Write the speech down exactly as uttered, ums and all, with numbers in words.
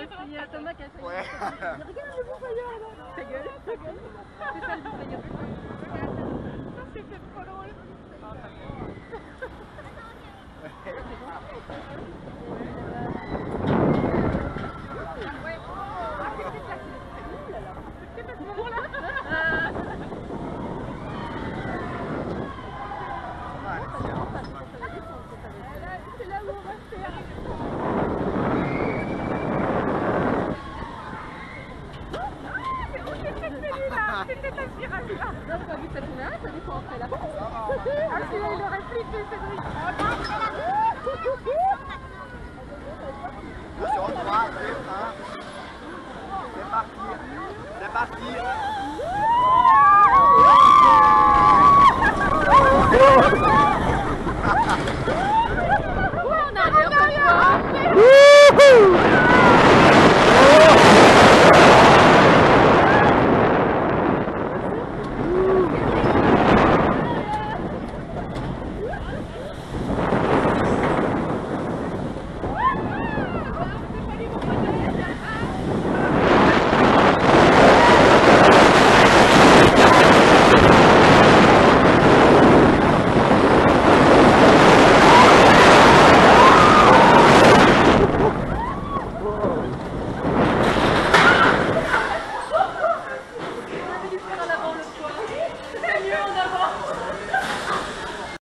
Il y a Thomas qui a fait. Ouais. Regarde le bouffayeur là. Ta gueule, ta gueule. C'est ça le bouffayeur. Ça c'était trop drôle. C'est là où on va faire. C'était ta spirale là. Non, pas vu que ça tournait là, ça dépend après là. Ah, celui-là il aurait flippé, Cédric. Sur trois, deux, un. C'est parti. C'est parti.